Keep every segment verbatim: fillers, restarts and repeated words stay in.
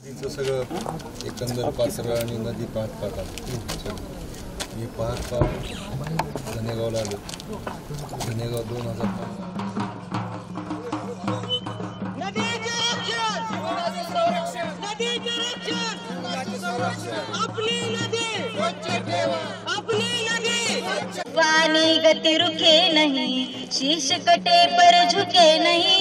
तिचं सगळं एकंदर पाचरा आणि नदी पाहत पाहत आलो. मी पाहत पाहत धनेगावला आलो. धनेगाव दोन हजार पानी गति रुके नहीं, शीश कटे पर झुके नहीं.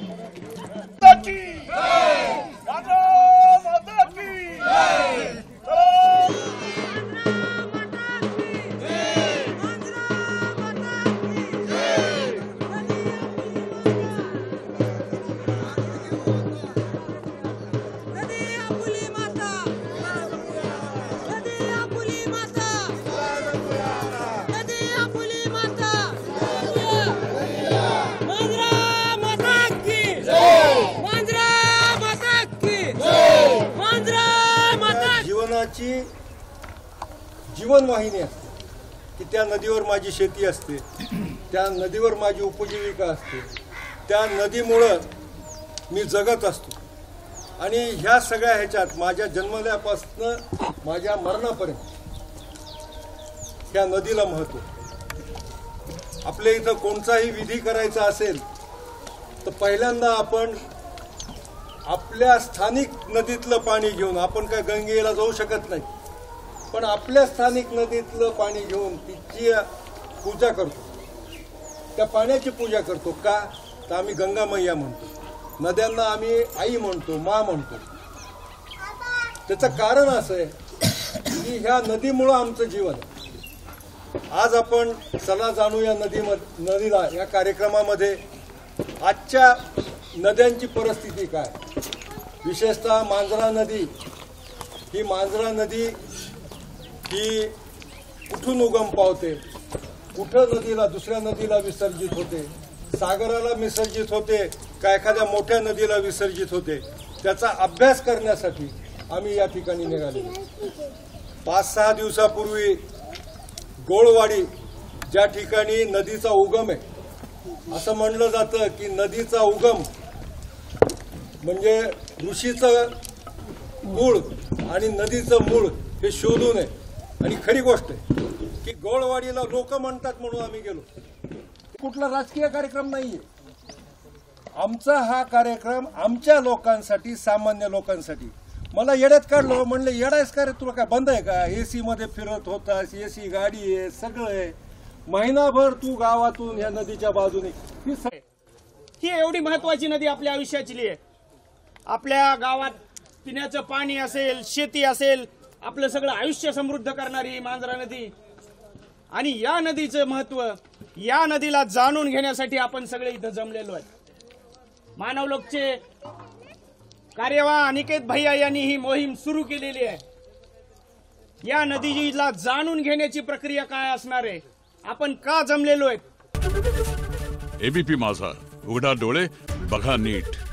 जीवनाची जीवनवाहिनी असते की त्या नदीवर माझी शेती असते, त्या नदीवर माझी उपजीविका असते, त्या नदीमुळं मी जगत असतो. आणि ह्या सगळ्या ह्याच्यात माझ्या जन्मल्यापासून माझ्या मरणापर्यंत ह्या नदीला महत्त्व. आपल्या इथं कोणताही विधी करायचा असेल तर पहिल्यांदा आपण आपल्या स्थानिक नदीतलं पाणी घेऊन, आपण काय गंगेला जाऊ शकत नाही, पण आपल्या स्थानिक नदीतलं पाणी घेऊन तिची पूजा करतो, त्या पाण्याची पूजा करतो. का तर आम्ही गंगा मैया म्हणतो, नद्यांना आम्ही आई म्हणतो, मा म्हणतो. त्याचं कारण असं आहे की ह्या नदीमुळं आमचं जीवन आहे. आज आपण चला जाणूया नदीमध्ये नदीला या कार्यक्रमामध्ये आजच्या नद्यांची परिस्थिती काय. विशेषतः मांजरा नदी, ही मांजरा नदी ही कुठून उगम पावते, कुठं नदीला दुसऱ्या नदीला विसर्जित होते, सागराला विसर्जित होते का एखाद्या मोठ्या नदीला विसर्जित होते, त्याचा अभ्यास करण्यासाठी आम्ही या ठिकाणी निघाले. पाच सहा दिवसापूर्वी गोळवाडी ज्या ठिकाणी नदीचा उगम आहे, असं म्हणलं जातं की नदीचा उगम म्हणजे ऋषीचं मूळ आणि नदीचं मूळ हे शोधून आहे. आणि खरी गोष्ट आहे की गोळवाडीला लोक म्हणतात म्हणून आम्ही गेलो. कुठला राजकीय कार्यक्रम नाहीये. आमचा हा कार्यक्रम आमच्या लोकांसाठी, सामान्य लोकांसाठी. मला येड्यात काढलो, म्हणलं येडायस का रे, तुला काय बंद आहे का, एसी मध्ये फिरत होतास, एसी गाडी आहे, सगळं आहे, महिनाभर तू गावातून या नदीच्या बाजूने. ही एवढी महत्वाची नदी आपल्या आयुष्याची आहे. आपल्या गावात पिण्याचं पाणी असेल, शेती असेल, आपलं सगळं आयुष्य समृद्ध करणारी ही मांजरा नदी. आणि या नदीचं महत्व, या नदीला जाणून घेण्यासाठी आपण सगळे इथं जमलेलो आहेत. मानवलोकचे कार्यवाह अनिकेत भैया यांनी ही मोहीम सुरू केलेली आहे. या नदीला जाणून घेण्याची प्रक्रिया काय असणार आहे, आपण का जमलेलो आहेत. एबीपी माझा, उघडा डोळे बघा नीट.